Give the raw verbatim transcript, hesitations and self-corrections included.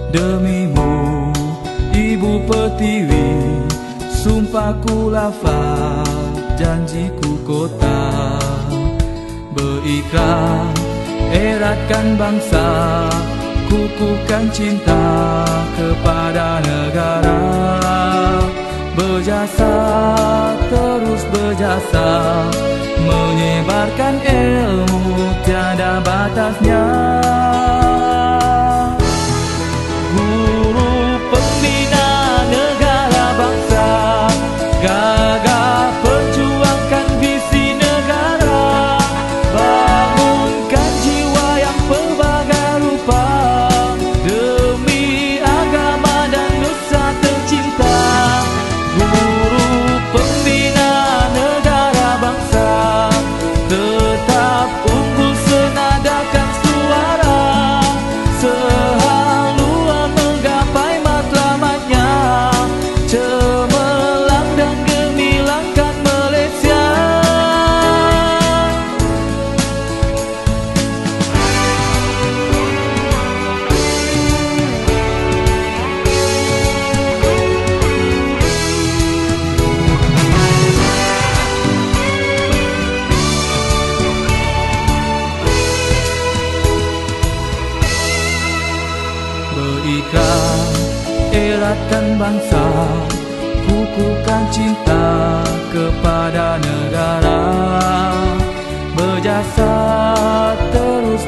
Demimu Ibu Pertiwi, sumpahku lafaz, janjiku kota. Berikrar eratkan bangsa, kukuhkan cinta kepada negara. Berjasa, terus berjasa, menyebarkan ilmu tiada batasnya. Guru pembina negara bangsa, gagah perjuangkan visi negara. Bangunkan jiwa yang pelbagai rupa, demi agama dan nusa tercinta. Guru pembina negara bangsa, tetap unggul senadakan suara, sehaluan menggapai matlamatnya, cemerlang dan gemilangkan Malaysia. Berikrar eratkan bangsa, kukuhkan cinta kepada negara. Berjasa, terus